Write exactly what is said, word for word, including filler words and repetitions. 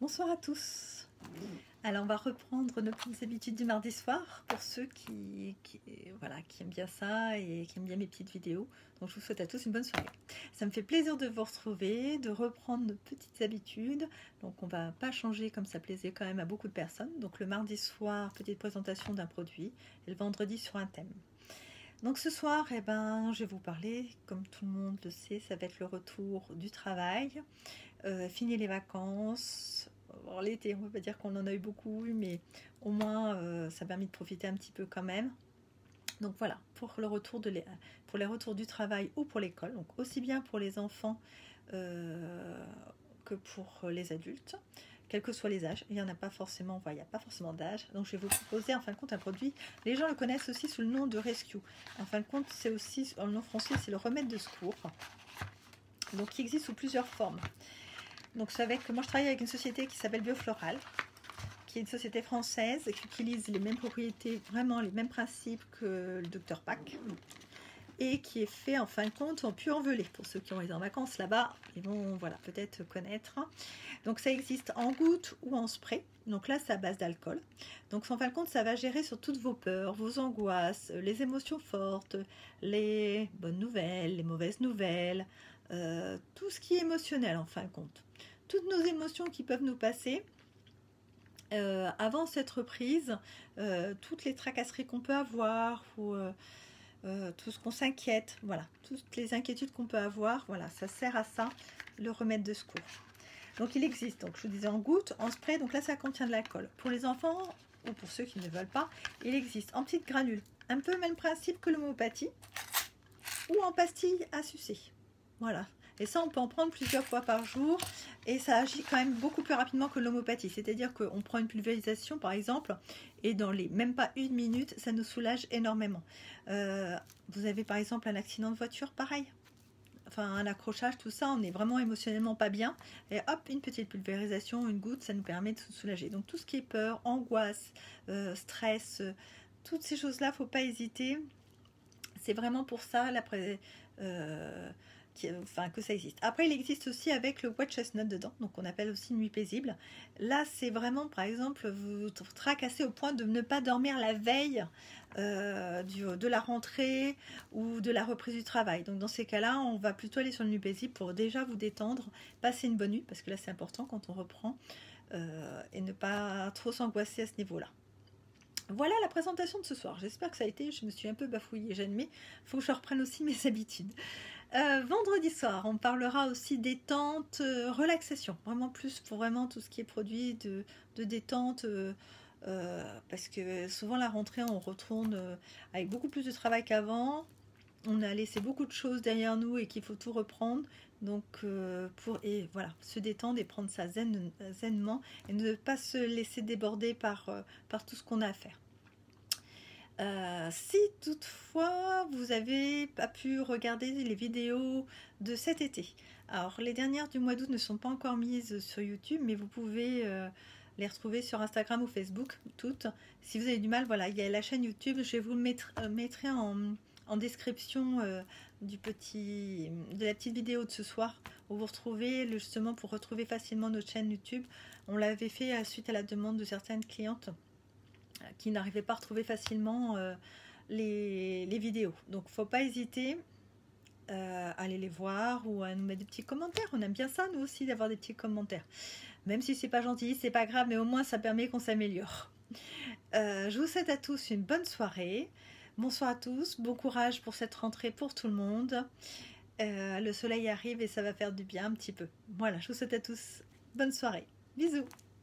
Bonsoir à tous. Alors on va reprendre nos petites habitudes du mardi soir pour ceux qui, qui, voilà, qui aiment bien ça et qui aiment bien mes petites vidéos. Donc je vous souhaite à tous une bonne soirée. Ça me fait plaisir de vous retrouver, de reprendre nos petites habitudes. Donc on va pas changer comme ça plaisait quand même à beaucoup de personnes. Donc le mardi soir, petite présentation d'un produit et le vendredi sur un thème. Donc ce soir, eh ben, je vais vous parler, comme tout le monde le sait, ça va être le retour du travail, euh, fini les vacances. Bon, l'été, on ne va pas dire qu'on en a eu beaucoup, mais au moins euh, ça a permis de profiter un petit peu quand même. Donc voilà, pour, le retour de les, pour les retours du travail ou pour l'école, donc aussi bien pour les enfants euh, que pour les adultes, quels que soient les âges. Il n'y en a pas forcément, enfin, il n'y a pas forcément d'âge. Donc je vais vous proposer en fin de compte un produit. Les gens le connaissent aussi sous le nom de Rescue. En fin de compte, c'est aussi, en nom français, c'est le remède de secours. Donc qui existe sous plusieurs formes. Donc c'est avec, moi je travaille avec une société qui s'appelle Biofloral, qui est une société française qui utilise les mêmes propriétés, vraiment les mêmes principes que le docteur Pack, et qui est fait en fin de compte en pur envelé. Pour ceux qui ont été en vacances là-bas, ils vont voilà, peut-être connaître. Donc ça existe en gouttes ou en spray. Donc là c'est à base d'alcool. Donc en fin de compte ça va gérer sur toutes vos peurs, vos angoisses, les émotions fortes, les bonnes nouvelles, les mauvaises nouvelles, euh, tout ce qui est émotionnel en fin de compte. Toutes nos émotions qui peuvent nous passer euh, avant cette reprise, euh, toutes les tracasseries qu'on peut avoir ou euh, euh, tout ce qu'on s'inquiète, voilà, toutes les inquiétudes qu'on peut avoir, voilà, ça sert à ça, le remède de secours. Donc il existe, donc je vous disais en gouttes, en spray, donc là ça contient de l'alcool. Pour les enfants ou pour ceux qui ne veulent pas, il existe en petites granules, un peu le même principe que l'homéopathie, ou en pastilles à sucer. Voilà. Et ça, on peut en prendre plusieurs fois par jour et ça agit quand même beaucoup plus rapidement que l'homéopathie. C'est-à-dire qu'on prend une pulvérisation, par exemple, et dans les même pas une minute, ça nous soulage énormément. Euh, vous avez par exemple un accident de voiture, pareil. Enfin, un accrochage, tout ça, on est vraiment émotionnellement pas bien. Et hop, une petite pulvérisation, une goutte, ça nous permet de se soulager. Donc tout ce qui est peur, angoisse, euh, stress, euh, toutes ces choses-là, faut pas hésiter. C'est vraiment pour ça, la pré... Euh, Qui, enfin, que ça existe. Après, il existe aussi avec le white chestnut dedans, donc on appelle aussi nuit paisible. Là, c'est vraiment, par exemple, vous tracasser au point de ne pas dormir la veille euh, du, de la rentrée ou de la reprise du travail. Donc, dans ces cas-là, on va plutôt aller sur le nuit paisible pour déjà vous détendre, passer une bonne nuit, parce que là, c'est important quand on reprend, euh, et ne pas trop s'angoisser à ce niveau-là. Voilà la présentation de ce soir. J'espère que ça a été, je me suis un peu bafouillée, j'admets. Il faut que je reprenne aussi mes habitudes. Euh, vendredi soir, on parlera aussi détente, euh, relaxation. Vraiment plus pour vraiment tout ce qui est produit de, de détente. Euh, euh, parce que souvent la rentrée, on retourne euh, avec beaucoup plus de travail qu'avant. On a laissé beaucoup de choses derrière nous et qu'il faut tout reprendre. Donc, euh, pour et voilà, se détendre et prendre ça zen, zenement et ne pas se laisser déborder par, euh, par tout ce qu'on a à faire. Euh, si toutefois vous avez pas pu regarder les vidéos de cet été, alors les dernières du mois d'août ne sont pas encore mises sur YouTube, mais vous pouvez euh, les retrouver sur Instagram ou Facebook, toutes. Si vous avez du mal, voilà, il y a la chaîne YouTube, je vais vous le mettre, euh, mettrai en, en description euh, du petit, de la petite vidéo de ce soir, où vous retrouvez justement pour retrouver facilement notre chaîne YouTube. On l'avait fait suite à la demande de certaines clientes qui n'arrivaient pas à retrouver facilement euh, les, les vidéos. Donc, il ne faut pas hésiter euh, à aller les voir ou à nous mettre des petits commentaires. On aime bien ça, nous aussi, d'avoir des petits commentaires. Même si c'est pas gentil, c'est pas grave, mais au moins, ça permet qu'on s'améliore. Euh, je vous souhaite à tous une bonne soirée. Bonsoir à tous. Bon courage pour cette rentrée pour tout le monde. Euh, le soleil arrive et ça va faire du bien un petit peu. Voilà, je vous souhaite à tous bonne soirée. Bisous.